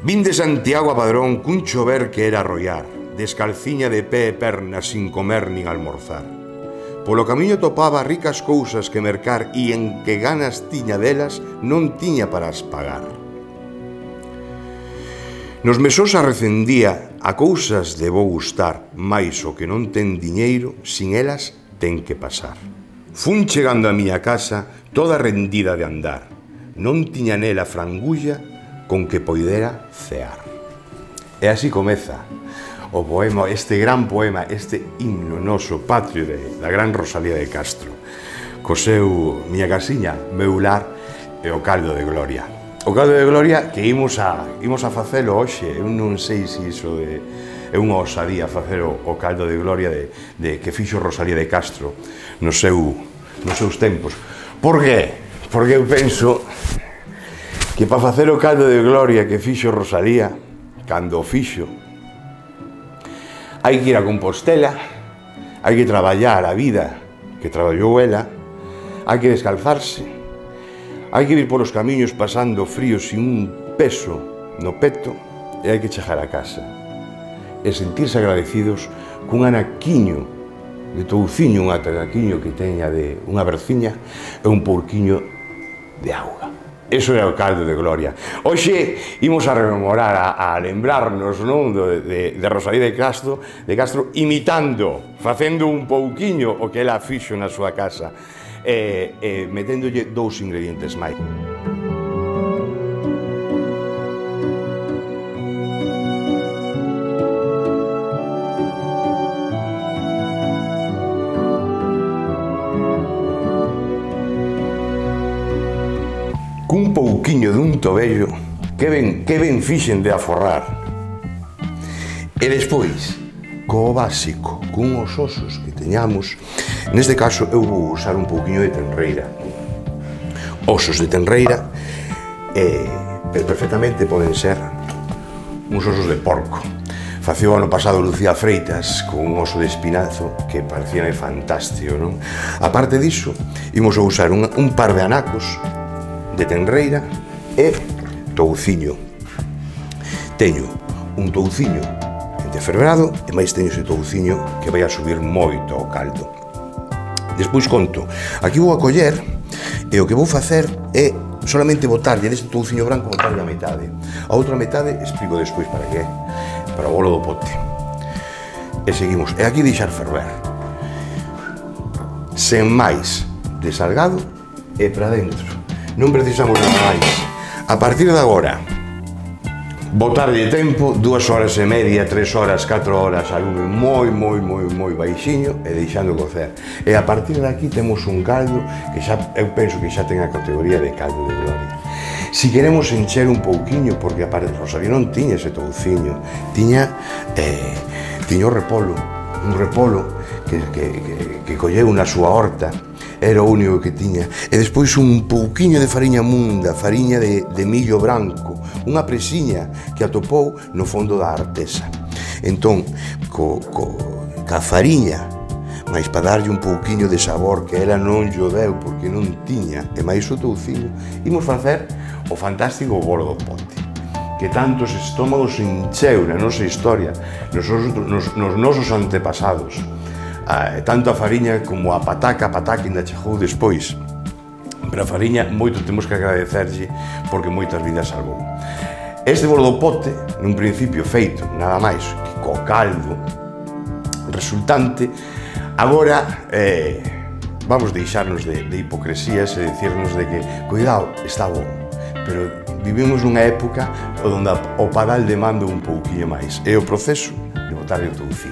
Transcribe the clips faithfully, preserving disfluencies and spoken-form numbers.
Vin de Santiago a Padrón cun chover que era arrollar, descalciña de pé e perna sin comer nin almorzar. Polo camiño topaba ricas cousas que mercar e en que ganas tiña delas non tiña para as pagar. Nos mesos arrecendía a cousas de bo gustar, mais o que non ten diñeiro, sin elas ten que pasar. Fun chegando a miña casa toda rendida de andar, non tiña nela frangulla con que poidera cear. E así comeza o poema, este gran poema, este himno noso patrio de, da gran Rosalía de Castro, co seu Miña casiña, meu lar e o caldo de gloria. O caldo de gloria que imos a, imos a facelo hoxe, eu non sei se iso de, é unha osadía facer o, o caldo de gloria de, de que fixo Rosalía de Castro no seu, nos seus tempos. Por que? Porque eu penso que para facer o caldo de gloria que fixo Rosalía, cando o fixo, hai que ir a Compostela, hai que traballar a vida que traballou ela, hai que descalzarse, hai que ir polos camiños pasando frío sin un peso no peto e hai que chegar a casa e sentirse agradecidos cun anaquiño de touciño, un anaquiño que teña de unha berciña e un porquiño de auga. Eso era o caldo de gloria. Hoxe imos a rememorar, a, a lembrarnos, non, de, de, de Rosalía de Castro, de Castro imitando, facendo un pouquiño o que ela fixo na súa casa, e, e meténdolle dous ingredientes máis. Cun pouquiño dun tobello que ben, que ben fixen de aforrar. E despois, co básico, cun os osos que teñamos, neste caso eu vou usar un pouquiño de tenreira. Osos de tenreira, e perfectamente poden ser uns osos de porco. Facía o ano pasado Lucía Freitas con un oso de espinazo que parecía fantástico, non? A parte diso, imos a usar un, un par de anacos de tenreira e touciño. Teño un touciño enteferverado e máis teño ese touciño que vai a subir moito ao caldo. Despois conto, aquí vou a coller e o que vou facer é solamente botarlle deste touciño branco, botarlle a metade. A outra metade explico despois para que, para o bolo do pote. E seguimos, e aquí deixar ferver. Sen máis de salgado e para dentro. Non precisamos nada máis. A partir de agora, botarlle tempo, dúas horas e media, tres horas, catro horas, a lume moi, moi, moi, moi baixiño e deixando cocer. E a partir de aquí temos un caldo que xa, eu penso que xa ten a categoría de caldo de gloria. Si queremos encher un pouquiño, porque a parte de Rosalía non tiña ese touciño, tiña, eh, tiña o repolo, un repolo que, que, que, que colleu na súa horta, era o único que tiña, e despois un pouquiño de fariña munda, fariña de, de millo branco, unha presiña que atopou no fondo da artesa. Entón, co, co, ca fariña, máis para darlle un pouquiño de sabor que ela non llo deu porque non tiña, e máis o touciño, imos facer o fantástico bolo do pote, que tantos estómagos encheu na nosa historia, nos, nos, nos nosos antepasados. Ah, tanto a fariña como a pataca, a pataca ainda chegou despois. Pero a fariña moito temos que agradecerlle porque moitas vidas salvou. Este bolo do pote, nun principio feito nada máis que co caldo resultante, agora eh, vamos deixarnos de, de hipocresías e dicirnos de que, cuidado, está bom, pero vivimos nunha época onde o padal demanda un pouquinho máis. É o proceso de botarle o touciño.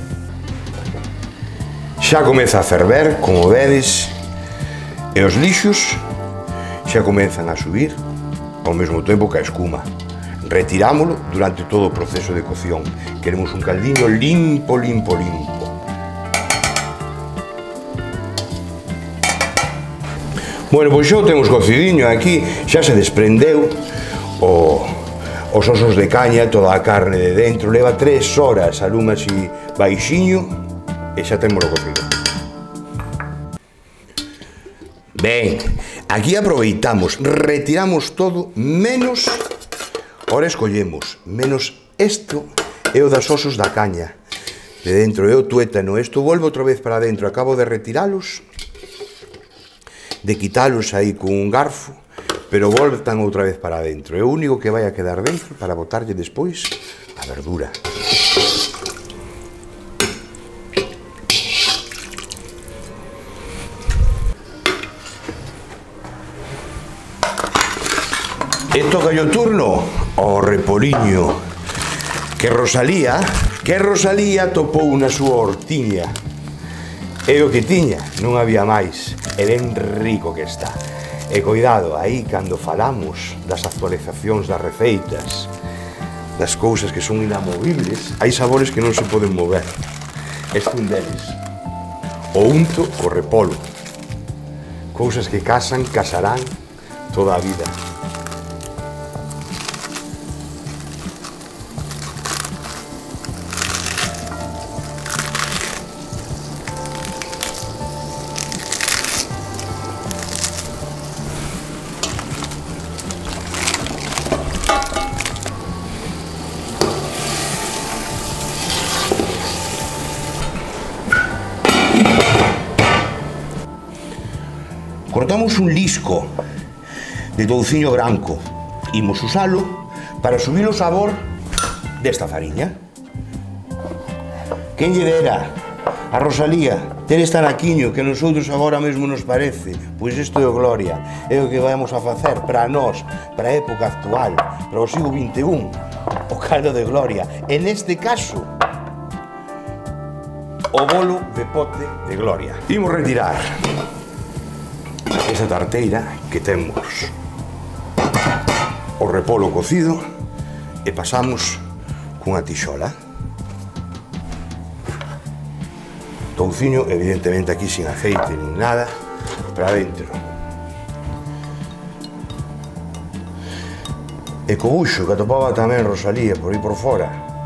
Xa comeza a ferver, como vedes, e os lixos xa comezan a subir ao mesmo tempo que a escuma. Retirámolo durante todo o proceso de cocción. Queremos un caldiño limpo, limpo, limpo. Bueno, pois xa o temos cocidiño aquí, xa se desprendeu o, os osos de caña, toda a carne de dentro. Leva tres horas a lume así baixiño e xa temos o cocido. Ben, aquí aproveitamos, retiramos todo menos Ora escollemos, menos isto é o das osos da caña. De dentro é o tuétano, isto volve outra vez para dentro, acabo de retiralos, de quitalos aí con un garfo, pero voltan outra vez para dentro. É o único que vai a quedar dentro para botarlle despois a verdura. E toca o turno ao repoliño, que Rosalía, que Rosalía topou na súa hortiña. E o que tiña, non había máis, e ben rico que está. E coidado, aí cando falamos das actualizacións das receitas, das cousas que son inamovibles, hai sabores que non se poden mover. Este un deles, o unto co repolo. Cousas que casan, casarán toda a vida. Cortamos un lisco de touciño branco. Imos usalo para subir o sabor desta fariña. Quen lle dera a Rosalía ter este anaquiño que a nosotros agora mesmo nos parece? Pois isto é o Gloria, é o que vamos a facer para nós, para a época actual, para o siglo vinte e un, o caldo de Gloria. En este caso, o bolo de pote de Gloria. Imos retirar esa tarteira que temos o repolo cocido e pasamos cunha tixola. Touciño, evidentemente aquí sin aceite nin nada, para dentro. E co buxo que atopaba tamén Rosalía por aí por fora,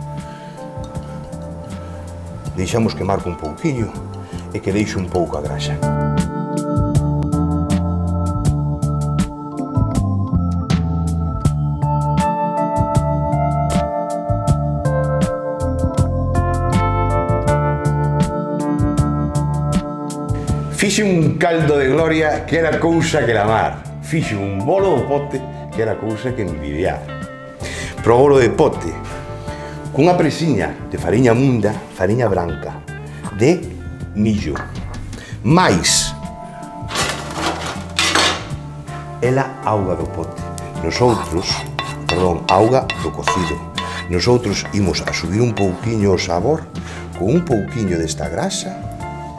deixamos que marque un pouquiño e que deixe un pouco a graxa. Fixe un caldo de Gloria que era cousa que la mar. Fixe un bolo do pote que era cousa que envidiar. Pro bolo de pote, cunha presiña de fariña munda, fariña branca, de millo, máis ela auga do pote. Nosoutros, perdón, auga do cocido. Nosoutros imos a subir un pouquiño o sabor con un pouquiño desta grasa.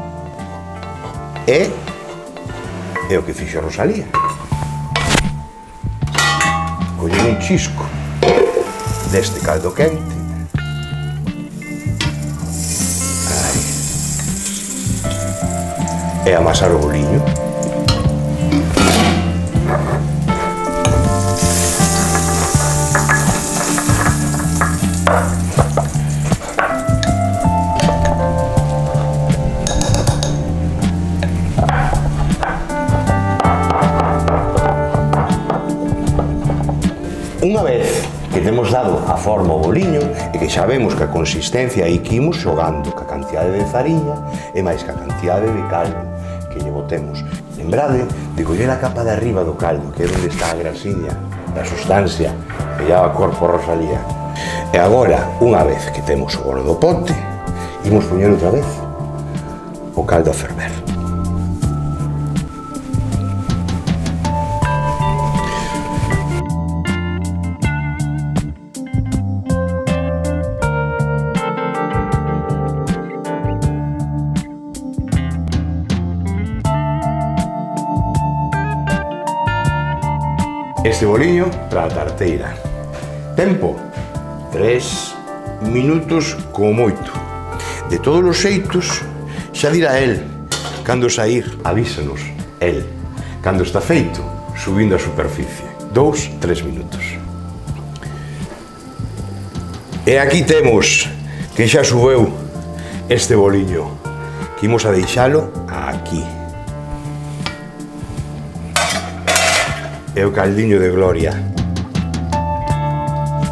E é o que fixo Rosalía. Coller un chisco deste caldo quente. Aí. E amasar o boliño. Unha vez que temos dado a forma ao boliño e que xa vemos que a consistencia aí que imos xogando ca cantidade de fariña e máis ca cantidade de caldo que lle botemos. Lembrade de coller a capa de arriba do caldo, que é onde está a grasiña, a sustancia que lle dá a corpo a Rosalía. E agora, unha vez que temos o bolo do pote, imos poñer outra vez o caldo a ferver. Este boliño para a tarteira. Tempo, tres minutos como moito. De todos os xeitos, xa dirá el, cando sair, avísanos, el, cando está feito, subindo a superficie. Dous, tres minutos. E aquí temos que xa subeu este boliño, que imos a deixalo aquí. É o caldiño de Gloria.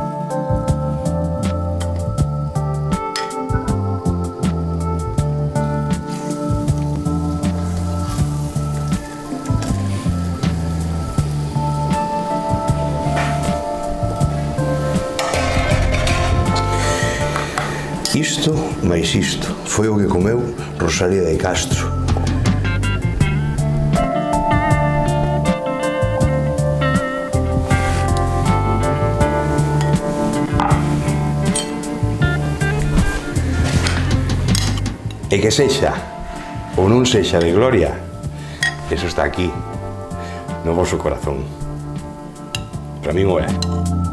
isto, máis isto, foi o que comeu Rosalía de Castro. E que sexa ou non sexa de gloria, eso está aquí, no voso corazón. Para min o é.